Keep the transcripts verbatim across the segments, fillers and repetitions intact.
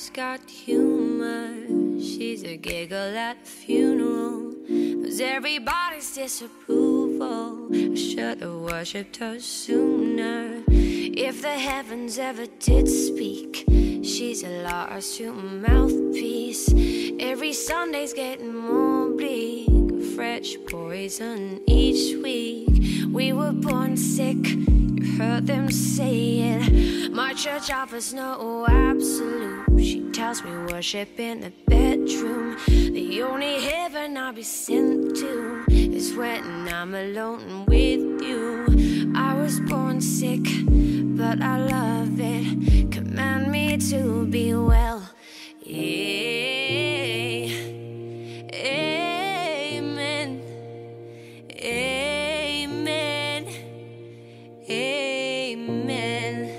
got humor. She's a giggle at a funeral. Was everybody's disapproval. I should have worshipped her sooner. If the heavens ever did speak, she's a lost human mouthpiece. Every Sunday's getting more bleak, fresh poison each week. We were born sick, you heard them say it. My church offers no absolute. She tells me worship in the bedroom. The only heaven I'll be sent to is when I'm alone with you. I was born sick, but I love it. Command me to be well. Yeah. Amen. Amen. Amen.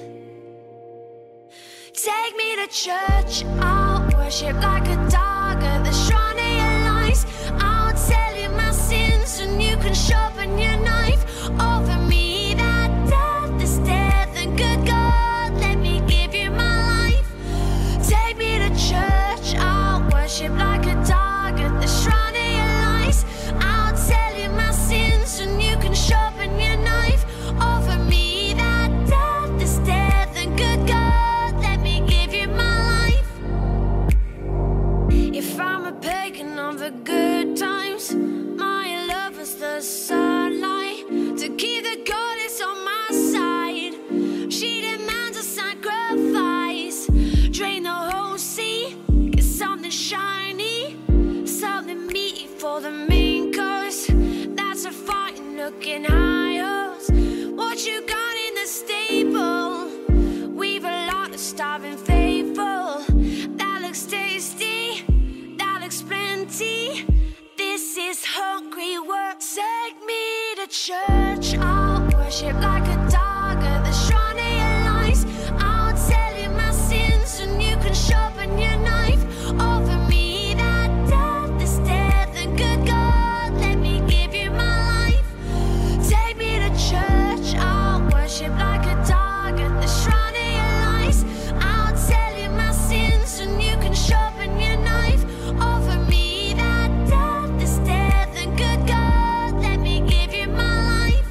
Take me to church, I'll worship like a dog at the shrine of your lies. I'll tell you my sins and you can sharpen your knife over me. That death is death, and good God, let me give you my life. Take me to church, I'll worship like a dog at the shrine of your lies. I'll tell you my sins and you can sharpen your knife over me. That death is death, and good God, let me give you my life. If I'm a pagan of the good times, my love is the sunlight to keep the goddess on my side. She demands a sacrifice. Drain the whole sea, get something shiny, something meaty for the main course. That's a fine looking high horse. What you got in the stable? We've a lot of starving faithful. That looks tasty, that looks plenty. This is hungry work. Take me to church, I'll worship like a dog at the shrine of your lies. I'll tell you my sins and you can sharpen your knife over me. That death is death, and good God, let me give you my life. Take me to church, I'll worship like a dog at the shrine of your lies. I'll tell you my sins and you can sharpen your knife over me. That death is death, and good God, let me give you my life.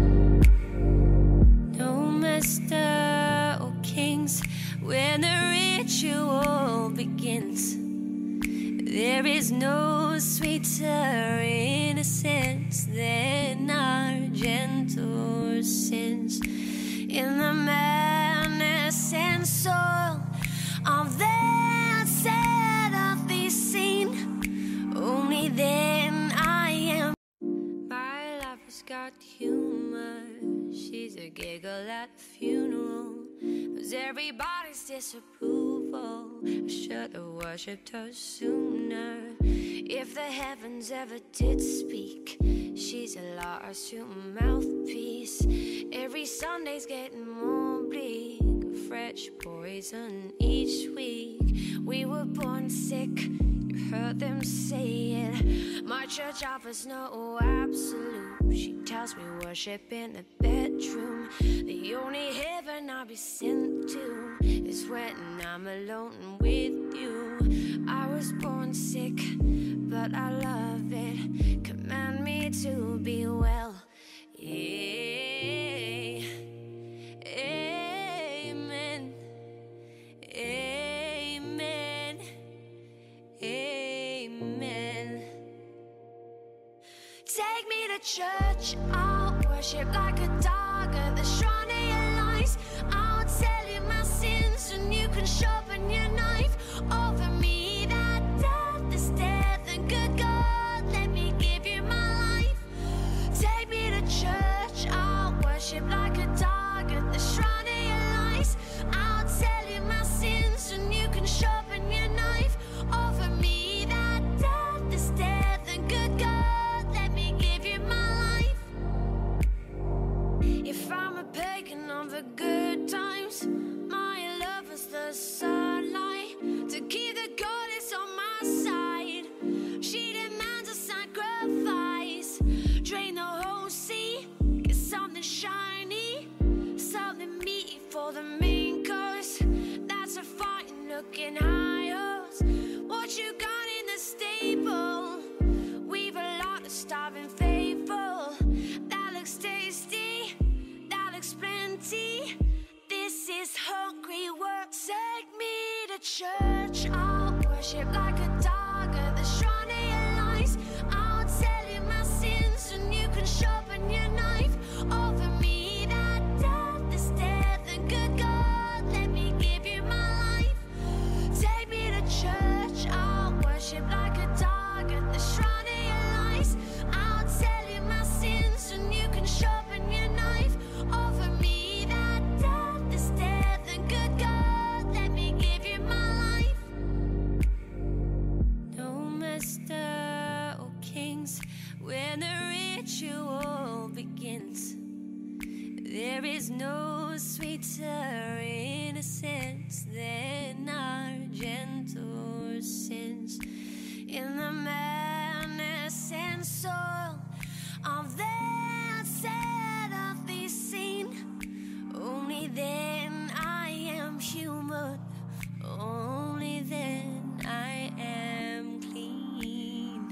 No master or kings, when the ritual begins, there is no sweeter innocence than our gentle sins. In the madness and soil of that sad earthly scene, only then I am. My lover's got humor. She's a giggle at a funeral. Was everybody's disapproval. I should have worshipped her sooner. If the heavens ever did speak, she's a lost human mouthpiece. Every Sunday's getting more bleak, fresh poison each week. We were born sick, you heard them say it. My church offers no absolute. She tells me worship in the bedroom. The only heaven I'll be sent to is when I'm alone with you. I was born sick, but I love it. Command me to be well. Yeah. Amen. Amen. Amen. Take me to church, I'll worship like a dog at the shrine of your lies. I'll tell you my sins and you can sharpen your knife over me. That death is death, and good God, let me give you my life. Take me to church, I'll worship like a dog at the shrine of your lies. I'll tell you my sins and you can sharpen your knife over me. That death is death, and good God, let me give you my life. If I'm a pagan of the good times, my love is the sunlight to keep the goddess on my side. She demands a sacrifice. Drain the whole sea, get something shiny, something meaty church, I'll worship like a dog at the shrine of your lies. I'll tell you my sins and you can sharpen your knife over me. That death is death, and good God, let me give you my life. Take me to church, I'll worship like a dog at the shrine of your lies. I'll tell you my sins and you can sharpen your knife over me. That death is death, and good God, let me give you my life. No master or kings, when the ritual begins, there is no sweeter innocence than our gentle sins. In the madness and soil of that sad earthly scene, only then I am human, only then I am clean.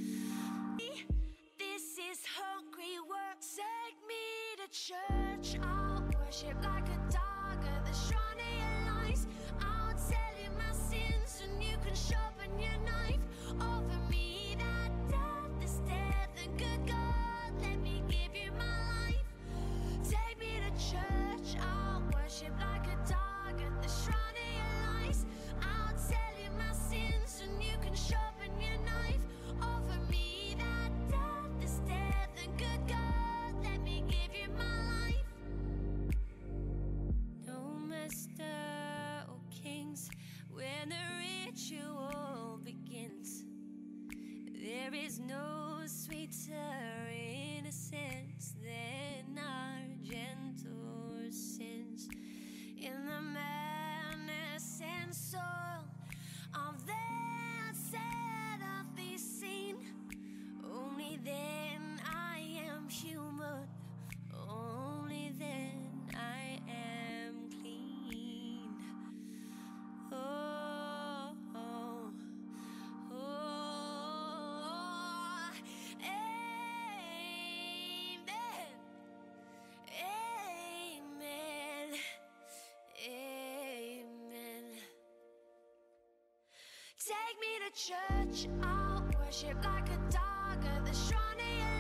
This is hungry work. Take me to church, I'll worship like a dog at the shrine of your lies. I'll tell you my sins and you can sharpen your knife over me. That death is death, and good God, let me give you my life. Take me to church, I'll worship like a dog at the shrine of your lies. I'll tell you my sins and you can sharpen your knife over me. That death is death, and good God, let me give you my life. No master or kings, when the ritual begins, there is no sweeter innocence than our gentle sins. In the madness and soil of that sad earthly scene, only then I am human, only then I am clean. Oh, oh, oh, amen, amen, amen. Take me to church, I'll worship like a dog at the shrine of your